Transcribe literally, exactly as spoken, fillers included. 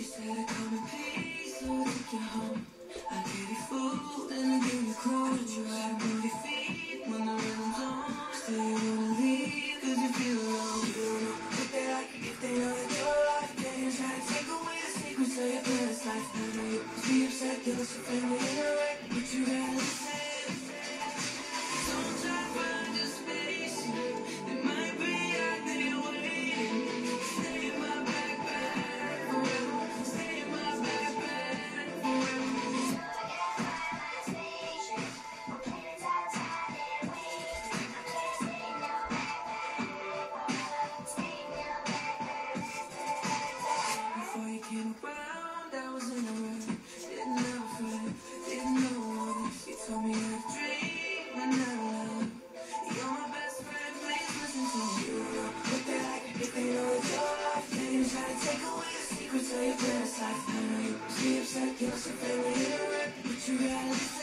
said I come in peace, so I took you home. I gave you food and I gave you clothes. You had to move your feet when the rhythm's on. Still you wanna leave cause you feel alone. You don't know if they like it, if they know that you're alive. They can try to take away the secrets of your past life. I know you must be upset, you lost your family in a wreck, but you gotta listen. Don't try to find your space. It might be out there waiting. Stay in my backpack forever. Stay in my backpack forever. Before you came around, I was in a rush. Didn't have a friend, didn't know all this. You told me how to dream and not love. You're my best friend, please listen to me. You don't know what they like, if they know it's your life. They can try to take away the secrets of your past life. I know you must be upset, you lost your family in a wreck, but you gotta listen.